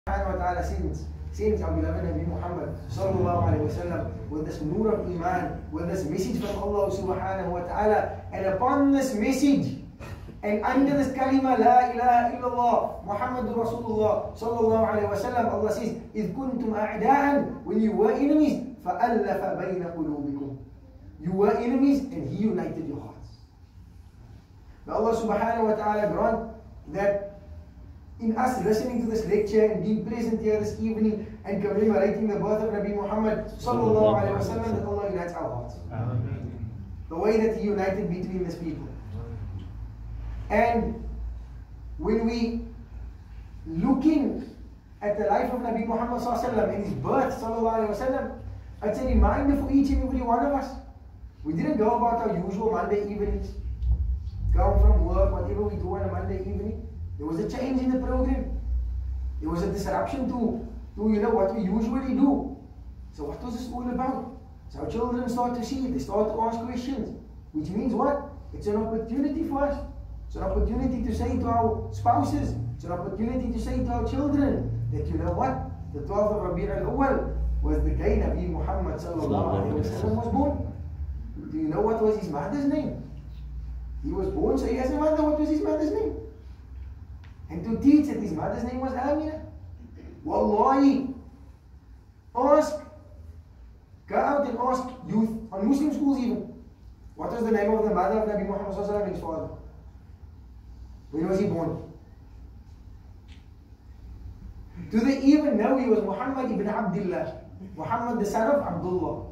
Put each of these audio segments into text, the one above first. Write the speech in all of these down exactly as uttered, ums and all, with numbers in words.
Subhanahu wa ta'ala sends, sends our beloved Nabi Muhammad sallallahu alayhi wa sallam with this nur of Iman, with this message from Allah subhanahu wa ta'ala, and upon this message and under this kalima la ilaha illallah Muhammadur Rasulullah sallallahu alayhi wa sallam, Allah says, إِذْ كُنْتُمْ أَعْدَاءً, when you were enemies, فَأَلَّفَ بَيْنَ قُلُوبِكُمْ, you were enemies and He united your hearts. Now Allah subhanahu wa ta'ala grant that in us listening to this lecture and being present here this evening and commemorating the birth of Nabi Muhammad sallallahu alayhi wa sallam, that Allah unites our hearts. Amen. The way that He united between His people. And when we looking at the life of Nabi Muhammad sallallahu alayhi wa sallam and his birth sallallahu alayhi wa sallam, it's a reminder for each and every one of us. We didn't go about our usual Monday evenings, come from work, whatever we do on a Monday evening. There was a change in the program. There was a disruption to, to you know, what we usually do. So what was this all about? So our children start to see it. They start to ask questions. Which means what? It's an opportunity for us. It's an opportunity to say to our spouses. It's an opportunity to say to our children that, you know what? The twelfth of Rabi' al-Awwal was the day Nabi Muhammad sallallahu alayhi wa sallam was born. Do you know what was his mother's name? He was born, so he has a mother. What was his mother's name? And to teach that his mother's name was Amina. Wallahi, ask, go out and ask youth, on Muslim schools even, what was the name of the mother of Nabi Muhammad sallallahu alayhi wa sallam and his father? When was he born? Do they even know he was Muhammad ibn Abdullah, Muhammad the son of Abdullah?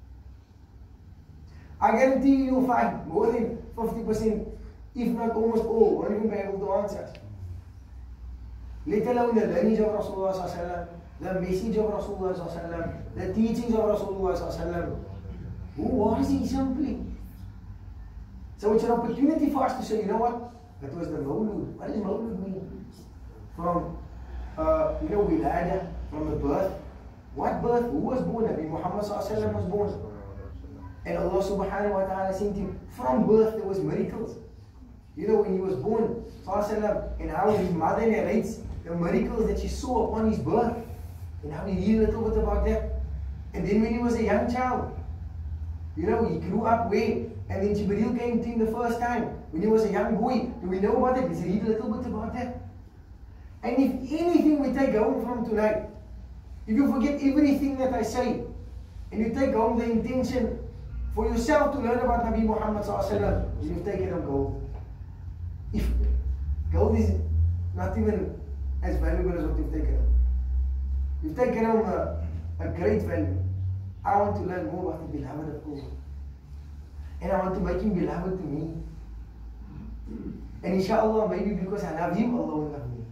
I guarantee you you'll find more than fifty percent, if not almost all, won't even be able to answer. Let alone the lineage of Rasulullah sallallahu alaihi wasallam, the message of Rasulullah sallallahu alaihi wasallam, the teachings of Rasulullah sallallahu alaihi wasallam. Who was he simply? So it's an opportunity for us to say, you know what? That was the Mawlud. What does Mawlud mean? From, uh, you know, Wilada, from the birth. What birth? Who was born? Nabi Muhammad sallallahu alaihi wasallam was born. And Allah subhanahu wa ta'ala sent him. From birth there was miracles. You know, when he was born, sallallahu, and how his mother narrates the miracles that she saw upon his birth, and how he read a little bit about that. And then when he was a young child, you know, he grew up where, and then Jibreel came to him the first time, when he was a young boy. Do we know about it? Let's read a little bit about that. And if anything we take home from tonight, if you forget everything that I say, and you take home the intention for yourself to learn about Nabi Muhammad sallallahu alaihi wasallam, you've taken home gold. If gold is not even as valuable as what you've taken home. You've taken home a, a great value. I want to learn more about the beloved of Allah. And I want to make him beloved to me. And inshallah, maybe because I love him, Allah will love me.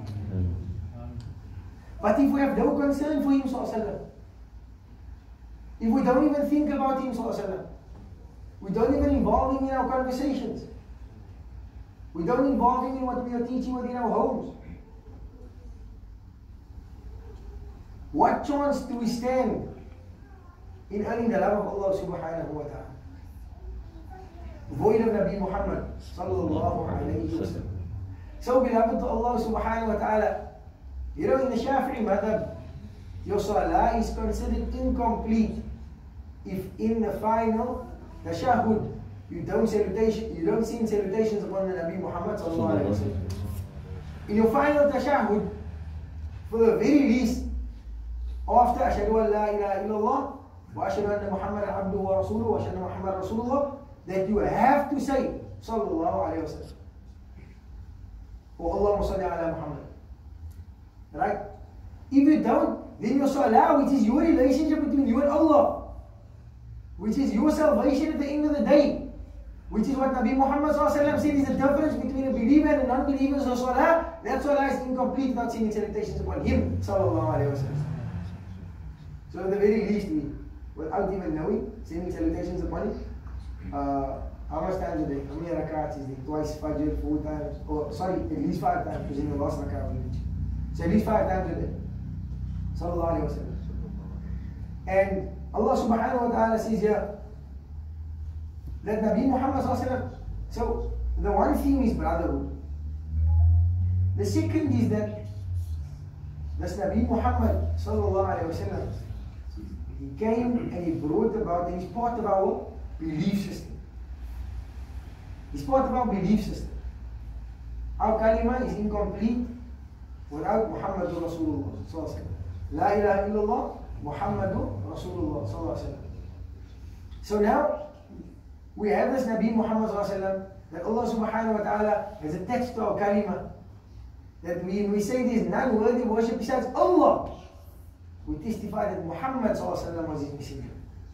But if we have no concern for him, sallallahu alaihi wasallam, if we don't even think about him, sallallahu alaihi wasallam, we don't even involve him in our conversations, we don't involve him in what we are teaching within our homes, what chance do we stand in earning the love of Allah subhanahu wa ta'ala? Void of Nabi Muhammad sallallahu alayhi wa sallam. So beloved to Allah subhanahu wa ta'ala, you know, in the Shafi'i madhab, your salah is considered incomplete if in the final tashahhud you don't salutation, you don't sing salutations upon the Nabi Muhammad sallallahu alayhi wa sallam. In your final tashahhud, for the very least, after ashhadu an la ilaha illallah wa ashhadu anna Muhammadan abduhu wa rasuluhu wa ashhadu anna Muhammadan rasulullah, that you have to say sallallahu alayhi wa sallam, or Allahumma salli ala Muhammad. Right? If you don't, then your salah, which is your relationship between you and Allah, which is your salvation at the end of the day, which is what Nabi Muhammad sallallahu alaihi wasallam said is the difference between a believer and a non-believer's salah, that salah is incomplete without singing salutations upon him sallallahu alaihi wasallam. So at the very least, we, without even knowing, singing salutations upon him. Uh, how much times a day? How many rakats is it? Twice, Fajr, four times, or sorry, at least five times, because in the last rakat we mentioned. So at least five times a day. Sallallahu alayhi wa sallam. And Allah subhanahu wa ta'ala says here that Nabi Muhammad sallallahu alayhi wa sallam, so the one theme is brotherhood. The second is that this Nabi Muhammad sallallahu alayhi wa sallam, he came and he brought about, and he's part of our belief system. He's part of our belief system. Our kalima is incomplete without Muhammadur Rasulullah sallallahu alayhi wa sallam. La ilaha illallah Muhammadur Rasulullah sallallahu alayhi wa sallam. So now, we have this Nabi Muhammad sallallahu alayhi wa sallam that Allah subhanahu wa ta'ala has attached to our kalima. That we, we say there is none worthy of worship besides Allah. We testify that Muhammad sallallahu alayhi wa sallam was his messenger.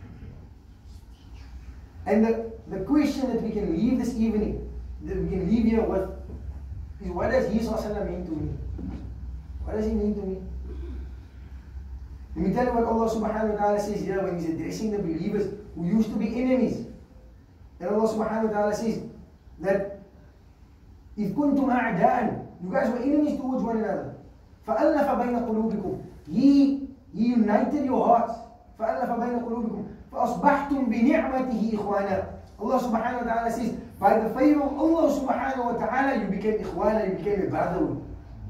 And the, the question that we can leave this evening, that we can leave here with, is what does he sallallahu alayhi wa sallam mean to me? What does he mean to me? Let me tell you what Allah subhanahu wa ta'ala says here when he's addressing the believers who used to be enemies. And Allah subhanahu wa ta'ala says that إِذْ كُنْتُمْ أَعْدَاءً, you guys were enemies towards one another. فَأَلَّفَ بَيْنَ قُلُوبِكُمْ, He, he united your hearts. فَأَلَّفَ بَيْنَ قُلُوبِكُمْ فَأَصْبَحْتُمْ بِنِعْمَتِهِ إِخْوَانًا. Allah subhanahu wa ta'ala says, by the favor of Allah subhanahu wa ta'ala, you became ikhwana, you became a brotherhood.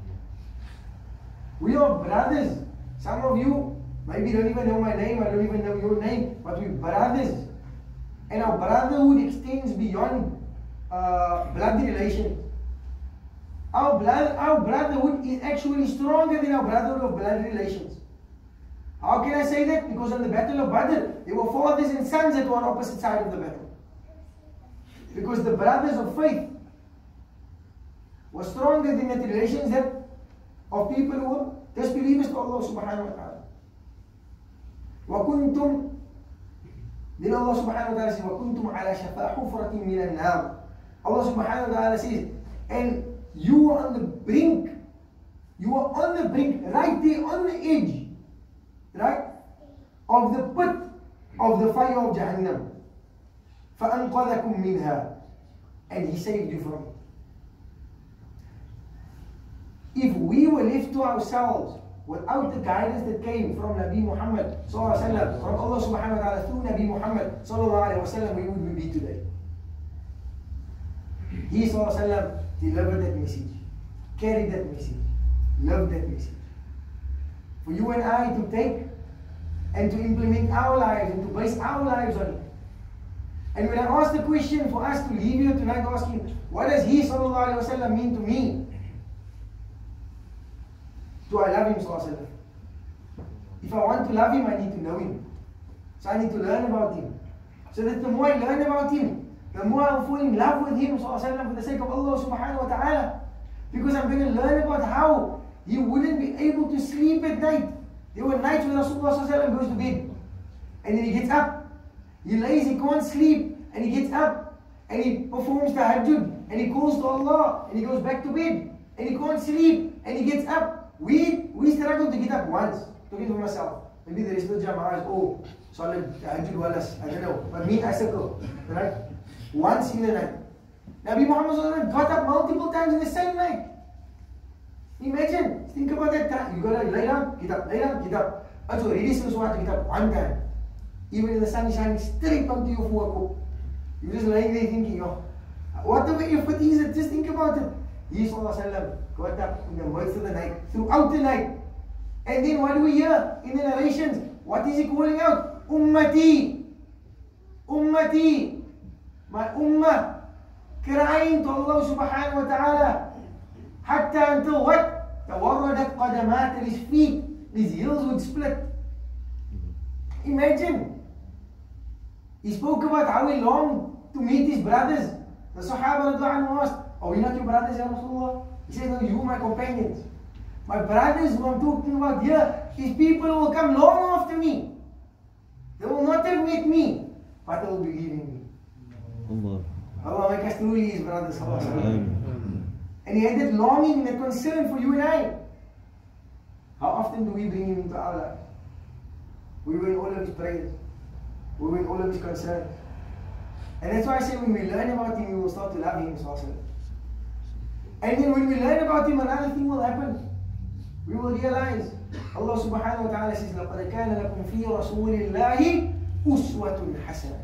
We are brothers. Some of you maybe don't even know my name, I don't even know your name, but we're brothers. And our brotherhood extends beyond uh, blood relations. Our, blood, our brotherhood is actually stronger than our brotherhood of blood relations. How can I say that? Because on the battle of Badr, there were fathers and sons that were on opposite side of the battle. Because the brothers of faith were stronger than the relations that of people who were disbelievers to Allah subhanahu wa ta'ala. وَكُنْتُمْ, then Allah subhanahu wa ta'ala says, وَكُنْتُمْ عَلَى شَفَا حُفْرَةٍ مِّنَ النَّارِ. Allah subhanahu wa ta'ala says, and you were on the brink, you were on the brink, right there on the edge, right, of the pit of the fire of Jahannam. فَأَنْقَذَكُمْ مِنْهَا, and He saved you from it. If we were left to ourselves without the guidance that came from Nabi Muhammad sallallahu alaihi wasallam, from Allah subhanahu wa ta'ala through Nabi Muhammad sallallahu alaihi wasallam, we would be today. He sallallahu alaihi wasallam delivered that message, carried that message, loved that message. For you and I to take and to implement our lives and to base our lives on it. And when I ask the question for us to leave here tonight asking, what does He sallallahu alaihi wasallam mean to me? Do I love Him sallallahu alaihi wasallam? If I want to love Him, I need to know Him. So I need to learn about Him. So that the more I learn about Him, the more I'll fall in love with Him sallallahu alaihi wasallam for the sake of Allah subhanahu wa ta'ala. Because I'm going to learn about how He wouldn't be able to sleep at night. There were nights when Rasulullah sallallahu alaihi wasallam goes to bed. And then he gets up. He lays, he can't sleep. And he gets up. And he performs tahajjud. And he calls to Allah. And he goes back to bed. And he can't sleep. And he gets up. We we struggle to get up once. Talking to myself. Maybe there is no jama'ah. Oh, solid tahajjud walas. I don't know. But me, I circle. Right? Once in the night. Nabi Muhammad sallallahu alaihi wasallam got up multiple times in the same night. Imagine. Think about that time. You gotta lay down, get up, lay down, get up. Also, already so hard to get up one time. Even if the sun is shining straight onto your forehead. You're just lying there thinking, oh, whatever effort is it, just think about it. He sallallahu alaihi wasallam got up in the midst of the night, throughout the night. And then what do we hear in the narrations? What is he calling out? Ummati. Ummati. My ummah. Crying to Allah subhanahu wa ta'ala. Hatta until what? Tawarradat qadamat, his feet, his heels would split. Imagine. He spoke about how he longed to meet his brothers. The Sahaba radhiyallahu anhu asked, are we not your brothers, Ya Rasulullah? He said, no, you are my companions. My brothers who I'm talking about here, these people will come long after me. They will not have met me, but they will believe in me. Allah. Allah make us truly his brothers. And he had that longing and that concern for you and I. How often do we bring him into our life? We win all of his prayers. We win all of his concerns. And that's why I say when we learn about him, we will start to love him. And then when we learn about him, another thing will happen. We will realize Allah subhanahu wa ta'ala says, لَقَدْ كَانَ لَكُمْ فِي رَسُولِ اللَّهِ أُسْوَةٌ حَسَنَةٌ.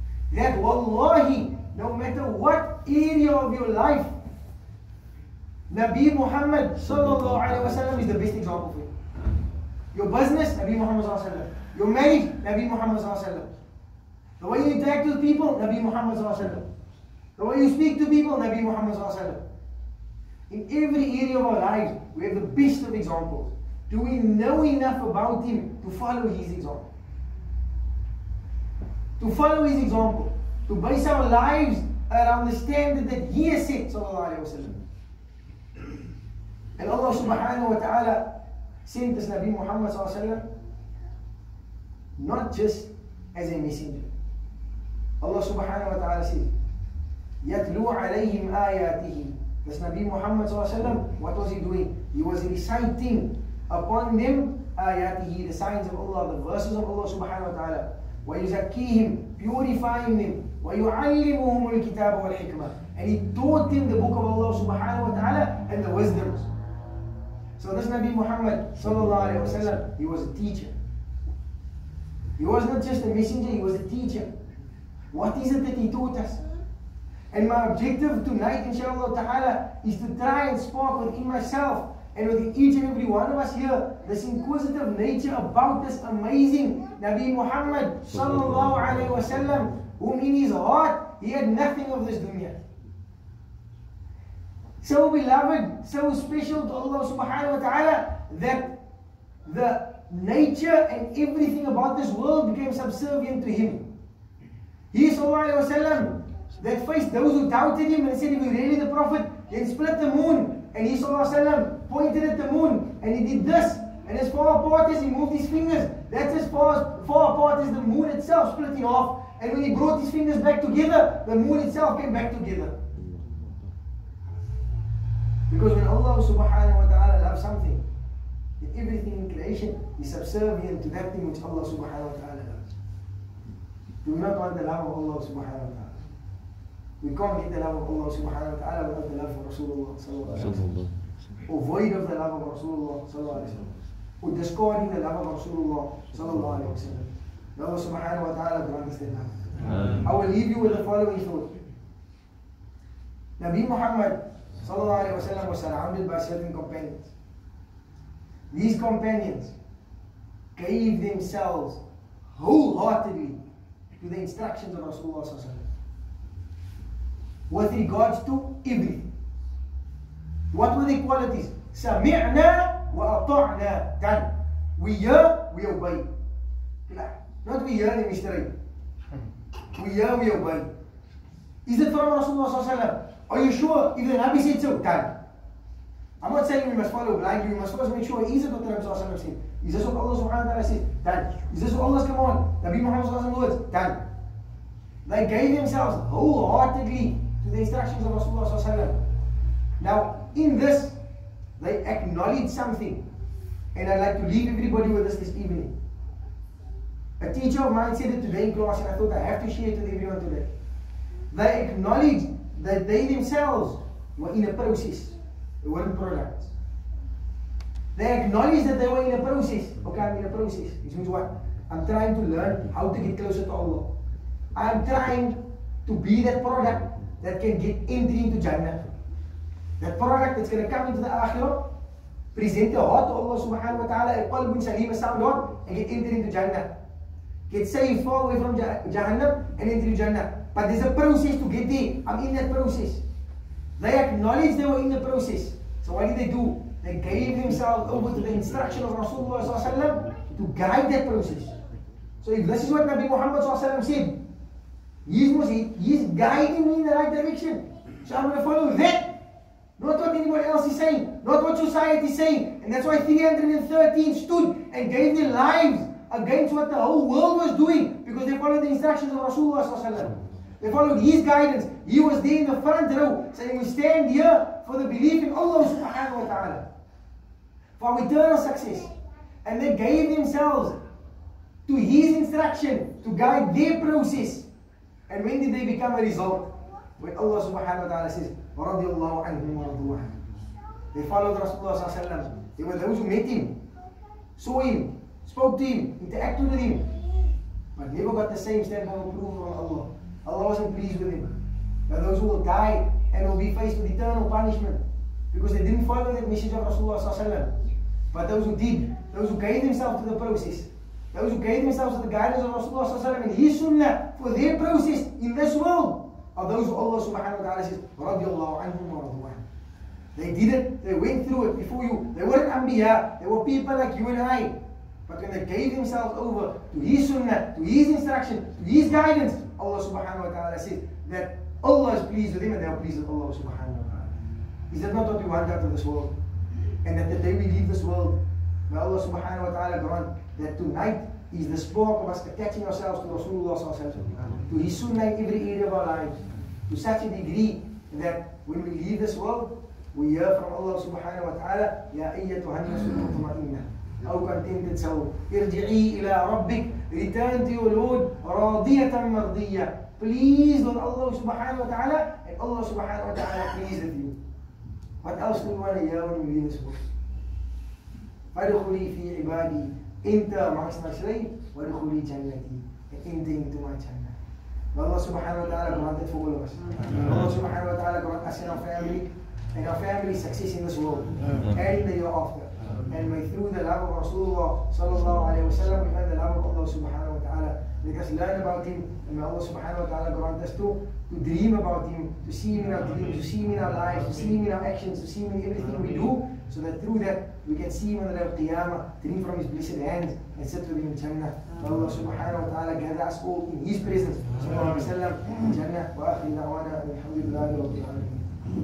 That wallahi, no matter what area of your life Nabi Muhammad sallallahu alaihi wasallam is the best example for you. Your business, Nabi Muhammad sallallahu alaihi wasallam. Your marriage, Nabi Muhammad sallallahu alaihi wasallam. The way you interact with people, Nabi Muhammad sallallahu alaihi wasallam. The way you speak to people, Nabi Muhammad sallallahu alaihi wasallam. In every area of our lives, we have the best of examples. Do we know enough about him to follow his example? To follow his example, to base our lives around the standard that he has set, sallallahu alaihi wasallam. And Allah subhanahu wa ta'ala sent this Nabi Muhammad sallallahu alaihi wasallam not just as a messenger. Allah subhanahu wa ta'ala says, يَتْلُو عَلَيْهِمْ آيَاتِهِ. This Nabi Muhammad sallallahu alaihi wasallam, what was he doing? He was reciting upon them ayatihi, the signs of Allah, the verses of Allah subhanahu wa ta'ala. وَيُزَكِّيهِمْ, purifying them. وَيُعَلِّمُهُمُ الْكِتَابَ وَالْحِكْمَةِ, and he taught them the book of Allah subhanahu wa ta'ala and the wisdoms. So this Nabi Muhammad sallallahu alaihi wasallam, he was a teacher. He was not just a messenger, he was a teacher. What is it that he taught us? And my objective tonight, inshallah ta'ala, is to try and spark within myself and within each and every one of us here this inquisitive nature about this amazing Nabi Muhammad sallallahu alaihi wasallam, whom in his heart he had nothing of this dunya. So beloved, so special to Allah subhanahu wa ta'ala, that the nature and everything about this world became subservient to him. He sallallahu alaihi wasallam that faced those who doubted him and said, if you're really the Prophet, then split the moon. And he sallallahu alaihi wasallam pointed at the moon and he did this. And as far apart as he moved his fingers, that's as far, as far apart as the moon itself split in half. And when he brought his fingers back together, the moon itself came back together. Because when Allah subhanahu wa ta'ala loves something, then everything in creation is subservient to that thing which Allah subhanahu wa ta'ala loves. Do we not want the love of Allah subhanahu wa ta'ala? We can't get the love of Allah subhanahu wa ta'ala without the love of Rasulullah sallallahu alaihi wasallam. Or void of the love of Rasulullah sallallahu alaihi wasallam. Or discarding the love of Rasulullah sallallahu alaihi wasallam. May Allah subhanahu wa ta'ala grant us that love. I will leave you with the following thought. Nabi Muhammad sallallahu alaihi wasallam was surrounded by certain companions. These companions gave themselves wholeheartedly to the instructions of Rasulullah sallallahu alaihi wasallam with regards to everything. What were the qualities? Sami'na wa ata'na. Done. We hear, we obey. Not we hear and we stray. We hear, we obey. Is it from Rasulullah sallallahu alaihi wasallam? Are you sure? If the Nabi said so, done. I'm not saying we must follow blindly. We must first make sure, is it what the Nabi sallallahu alaihi wasallam said? Is this what Allah subhanahu wa ta'ala said? Done. Is this what Allah's command? Nabi Muhammad sallallahu alaihi wasallam words? Done. They gave themselves wholeheartedly to the instructions of Rasulullah sallallahu alaihi wasallam. Now, in this, they acknowledge something. And I'd like to leave everybody with this this evening. A teacher of mine said it today in class, and I thought I have to share it with everyone today. They acknowledge that they themselves were in a process. They weren't products. They acknowledge that they were in a process. Okay, I'm in a process. Which means what? I'm trying to learn how to get closer to Allah. I'm trying to be that product that can get entry into Jannah. That product that's going to come into the Akhirah, present the heart to Allah subhanahu wa ta'ala, a qalbun salim, a sound heart, and get entry into Jannah. Get saved, far away from Jahannam, and enter into Jannah. But there's a process to get there. I'm in that process. They acknowledged they were in the process. So what did they do? They gave themselves over to the instruction of Rasulullah sallallahu alaihi wasallam to guide that process. So if this is what Nabi Muhammad sallallahu alaihi wasallam said, He's, he's guiding me in the right direction. So I'm going to follow that. Not what anybody else is saying. Not what society is saying. And that's why three hundred thirteen stood and gave their lives against what the whole world was doing. Because they followed the instructions of Rasulullah sallallahu alaihi wasallam. They followed his guidance. He was there in the front row saying, we stand here for the belief in Allah subhanahu wa ta'ala, for our eternal success. And they gave themselves to his instruction to guide their process. And when did they become a result? When Allah subhanahu wa ta'ala says, رَضِيَ اللَّهُ عَنْهُمْ وَرَضُوا عَنْهُ. They followed Rasulullah sallallahu alaihi wasallam. They were those who met him, saw him, spoke to him, interacted with him, but never got the same stamp of approval from Allah. Allah wasn't pleased with him. There are those who will die and will be faced with eternal punishment. because they didn't follow the message of Rasulullah sallallahu alaihi wasallam. But those who did, those who gave themselves to the process, those who gave themselves to the guidance of Rasulullah sallallahu alaihi wasallam and his sunnah for their process in this world, are those who Allah subhanahu wa ta'ala says, radiyallahu anhum wa radwan. They did it, they went through it before you. They weren't Anbiya, they were people like you and I. But when they gave themselves over to his sunnah, to his instruction, to his guidance, Allah subhanahu wa ta'ala says that Allah is pleased with him and they are pleased with Allah subhanahu wa ta'ala. Is that not what we want out of this world? And that the day we leave this world, may Allah subhanahu wa ta'ala grant that tonight is the spark of us attaching ourselves to Rasulullah sallallahu alaihi wasallam, to his sunnah in every area of our lives, to such a degree that when we leave this world, we hear from Allah subhanahu wa ta'ala, Ya ayyatuhan nafsul mutma'innah, O contented soul, irji'i ila rabbik, return to your Lord, radiyatan mardiyah, pleased with Allah subhanahu wa ta'ala, and Allah subhanahu wa ta'ala pleased with you. What else do we want to hear when we leave this world? فَادْخُلِي فِي عِبَادِي, enter amongst my slaves, وَادْخُلِي جَنَّتِي, and enter into my Jannah. May Allah subhanahu wa ta'ala grant it for all of us. Allah subhanahu wa ta'ala grant us and our family, and our family success in this world, and in the year after. And may through the love of Rasulullah sallallahu alayhi wa sallam, we find the love of Allah subhanahu wa ta'ala. Let us learn about him, and may Allah subhanahu wa ta'ala grant us to, to dream about him, to see him in our dreams, to see him in our lives, to see him in our actions, to see him in everything we do, so that through that we can see him on the day of Qiyamah, drink from his blessed hands, and sit with him in Jannah. May Allah subhanahu wa ta'ala gather us all in his presence, sallallahu alayhi wa sallam, in Jannah, wa akhir da'wana, alhamdulillahi rabbil alamin.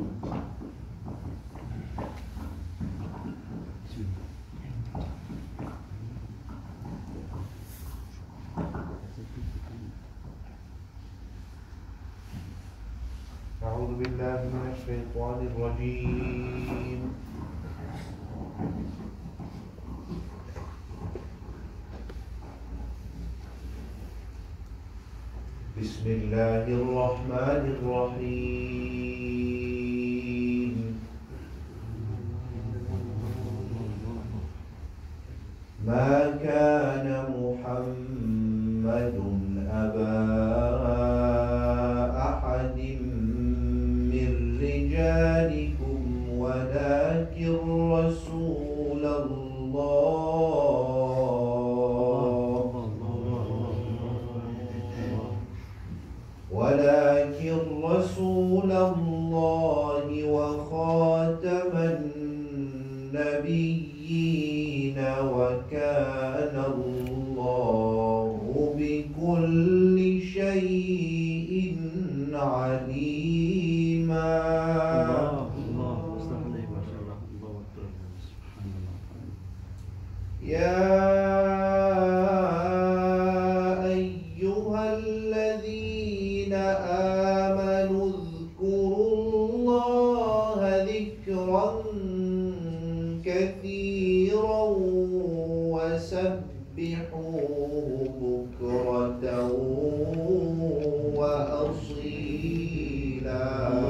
أعوذ بالله من الشيطان الرجيم. بسم الله الرحمن الرحيم. ما كان محمد أبا أحد رجالكم ولكن رسول الله ولكن رسول الله وخاتم النبيين وكان الله بكل شيء عليما. يا أيها الذين آمنوا اذكروا الله ذكرا كثيرا وسبحوه بكرة وأصيلا.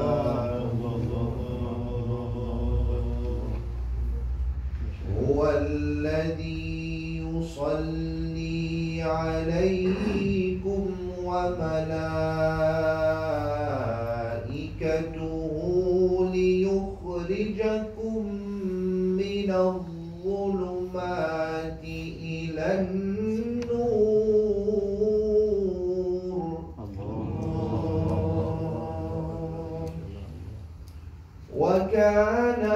هو الذي يصلي عليكم وملائكته ليخرجكم من الظلمات إلى النور. وكان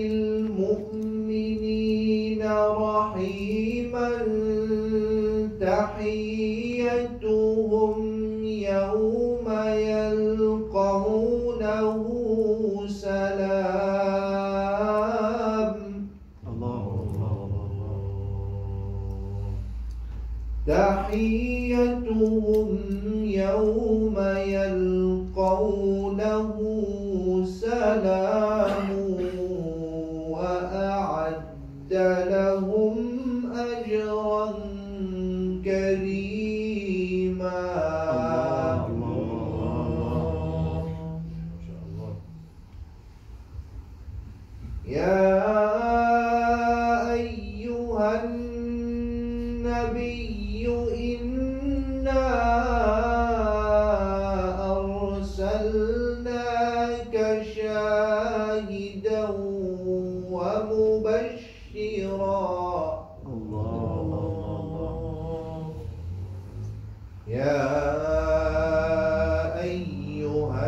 بالمؤمنين رحيما. تحيتهم يوم يلقونه سلام. تحيتهم يوم يلقونه سلام وأعد لهم أجرا كريما. يا أيها النبي إنا أرسلناك شاهدا يا أيها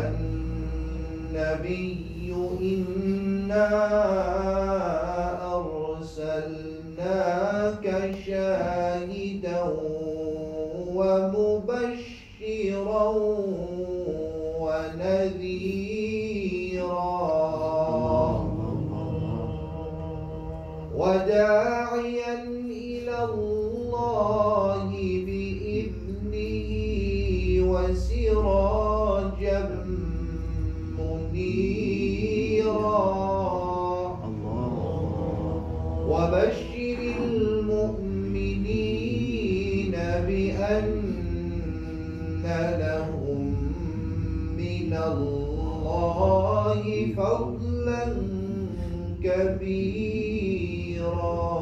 النبي إنا أرسلناك شاهدا ومبشرا ونذيرا وداعيا إلى الله بإذنه وسراجا منيرا وبشر المؤمنين بأن لهم من الله فضلا كبيرا.